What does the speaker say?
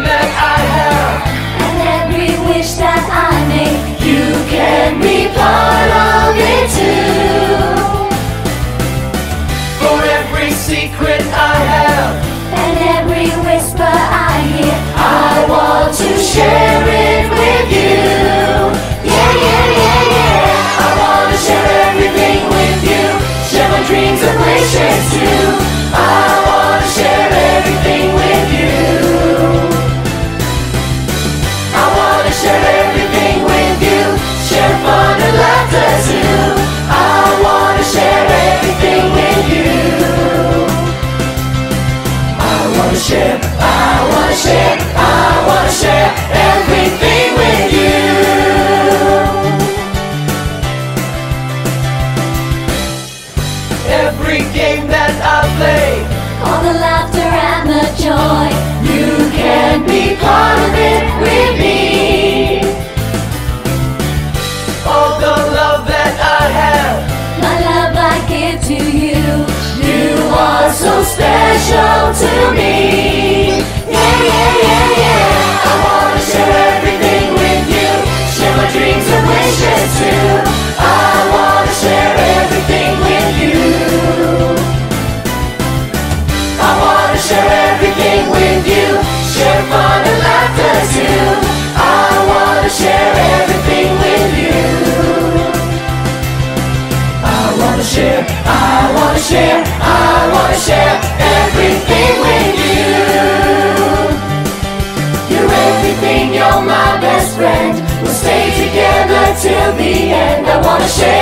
dream that I have, and every wish that I make, you can be part of it too. for every secret I have, And every whisper I hear, I want to share it with you. Yeah, yeah, yeah, yeah. I wanna share everything with you, share my dreams and wishes too. I wanna share everything with you. I wanna share everything with you, share fun and laughter too. I wanna share everything with you. I wanna share, I wanna share, I wanna share everything with you. Every game that I play, All the laughter and the joy, you can be part of it with me. All the love that I have, my love I give to you. you are so special to me. Yeah, yeah, yeah, yeah. I wanna share everything with you, share my dreams and wishes too. I wanna share everything with you. I wanna share everything with you, share fun and laughter too. I wanna share everything with you. I wanna share, I wanna share, I wanna share everything with you. You're everything, you're my best friend. We'll stay together till the end. I wanna share